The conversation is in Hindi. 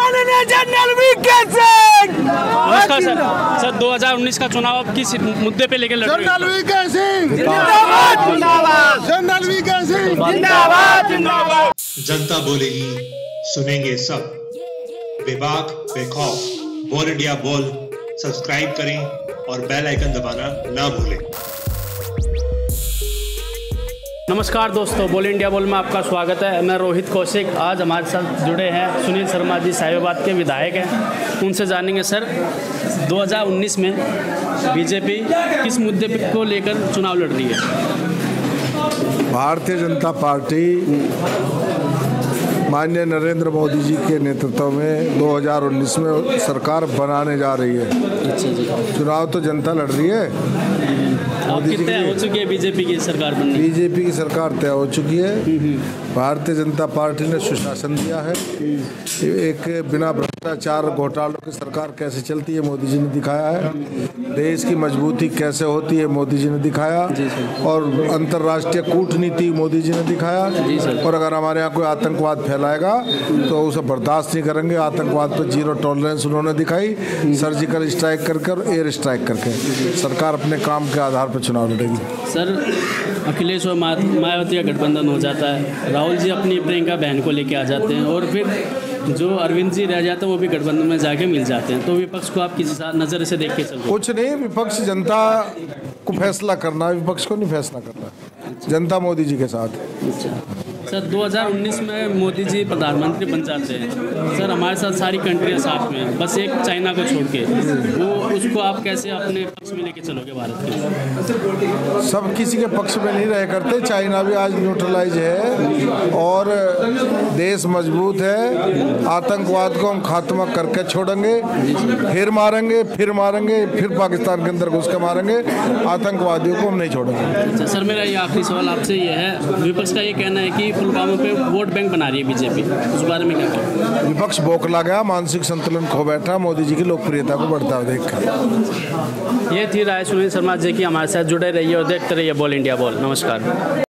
माननीय जनरल वीके सिंह। नमस्कार सर। सर 2019 का चुनाव आप किस मुद्दे पे लेकर लड़ रहे जनरल वीके सिंह जिंदाबाद जिंदाबाद। जनरल वीके सिंह जिंदाबाद जिंदाबाद। जनता बोलेगी, सुनेंगे सब। बेबाक बेखौफ बोल इंडिया बोल सब्सक्राइब करें और बेल आइकन दबाना ना भूलें। नमस्कार दोस्तों, बोल इंडिया बोल में आपका स्वागत है। मैं रोहित कौशिक। आज हमारे साथ जुड़े हैं सुनील शर्मा जी, साहिबाबाद के विधायक हैं। उनसे जानेंगे सर 2019 में बीजेपी किस मुद्दे को लेकर चुनाव लड़ रही है। भारतीय जनता पार्टी माननीय नरेंद्र मोदी जी के नेतृत्व में 2019 में सरकार बनाने जा रही है। अच्छा जी। चुनाव तो जनता लड़ रही है। आपकी तय हो चुकी है बीजेपी की सरकार बनने? बीजेपी की सरकार तय हो चुकी है। भारतीय जनता पार्टी ने सुशासन दिया है। एक बिना भ्रष्टाचार घोटालों की सरकार कैसे चलती है मोदी जी ने दिखाया है। देश की मजबूती कैसे होती है मोदी जी ने दिखाया। और अंतर्राष्ट्रीय कूटनीति मोदी जी ने दिखाया। और अगर हमारे यहाँ कोई आतंकवाद फैलाएगा तो उसे बर्दाश्त नहीं करेंगे। आतंकवाद पर जीरो टॉलरेंस उन्होंने दिखाई, सर्जिकल स्ट्राइक करके और एयर स्ट्राइक करके। सरकार अपने काम के आधार पर चुनाव लड़ेगी। सर अखिलेश और मायावती का गठबंधन हो जाता है, राहुल जी अपनी प्रियंका बहन को लेके आ जाते हैं और फिर जो अरविंद जी रह जाते हैं वो भी गठबंधन में जाके मिल जाते हैं, तो विपक्ष को आप किस नज़र से देख के चलते? कुछ नहीं, विपक्ष जनता को फैसला करना है, विपक्ष को नहीं फैसला करना। जनता मोदी जी के साथ। अच्छा सर, 2019 में मोदी जी प्रधानमंत्री बन जाते हैं सर, हमारे साथ सारी कंट्रियाँ साथ में, बस एक चाइना को छोड़ के, वो उसको आप कैसे अपने पक्ष में लेके चलोगे भारत के? सब किसी के पक्ष में नहीं रह करते। चाइना भी आज न्यूट्रलाइज है और देश मजबूत है। आतंकवाद को हम खात्मा करके छोड़ेंगे, फिर मारेंगे, फिर मारेंगे, फिर पाकिस्तान के अंदर घुस के मारेंगे। आतंकवादियों को हम नहीं छोड़ेंगे। अच्छा सर, मेरा ये आखिरी सवाल आपसे ये है, विपक्ष का ये कहना है कि पुलवामा पे वोट बैंक बना रही है बीजेपी, उस बारे में क्या कहें? विपक्ष बौखला गया, मानसिक संतुलन खो बैठा मोदी जी की लोकप्रियता को बढ़ता हुआ देखकर। ये थी राय सुनील शर्मा जी की। हमारे साथ जुड़े रहिए और देखते रहिए बोल इंडिया बोल। नमस्कार।